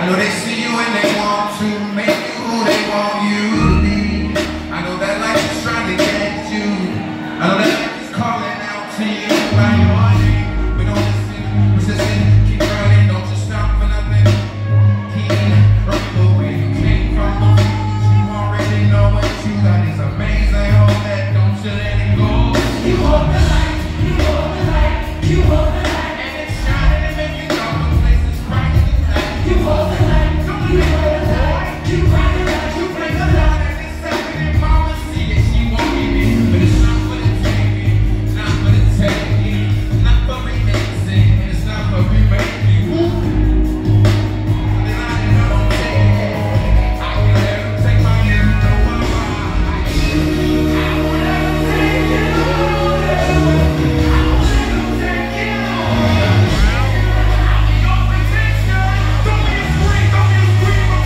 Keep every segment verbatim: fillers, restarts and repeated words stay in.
I know they see you and they want to make you who they want you to be. I know that life is trying to get you. I know that life is calling out to you by your name. But don't listen, resisting, keep running, don't just stop for nothing. Keep running the way you came from. You already know what you got is amazing. Hold that, don't you let it go. You hold the light, you hold the light, you hold the light. And it's shining and making all the places bright. You hold the light, you hold the light, you bring the light, you bring the light. And it's happening, mama, see it, she won't give it. But it's not for the taking, it's not for the taking, it's not for remixing, and it's not for remaking. Woo! Then I know I'm taking, I can let them take my hand, know what I'm like. I will let them take it all. I will let them take it all. I'll be your protection. Don't be a scream, don't be a screamer.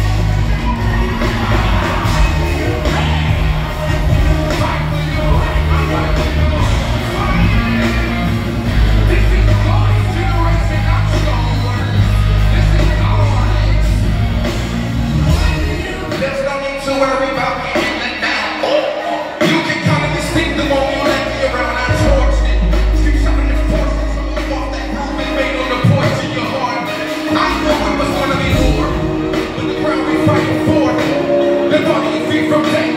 Fight for you, I fight for you. This is the Lord's generation, not yours. This is ours. There's no need to worry about getting let down. You can kind of distinct the one you let me around. I torched it. Keep showing this portion. So off that groove and made on the porch in your heart. I know it was gonna be more. But the ground we fighting for. Live on your feet from day